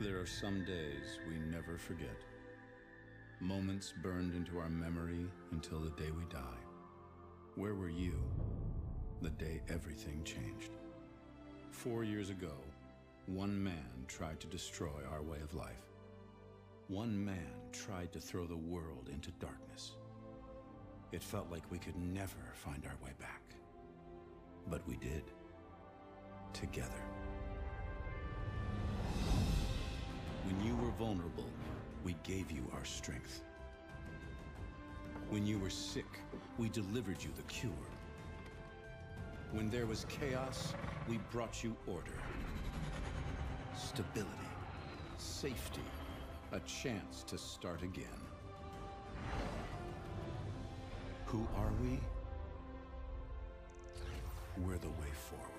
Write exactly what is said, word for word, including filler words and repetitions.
There are some days we never forget. Moments burned into our memory until the day we die. Where were you the day everything changed? Four years ago, one man tried to destroy our way of life. One man tried to throw the world into darkness. It felt like we could never find our way back. But we did. Together. When you were vulnerable, we gave you our strength. When you were sick, we delivered you the cure. When there was chaos, we brought you order. Stability, safety, a chance to start again. Who are we? We're the way forward.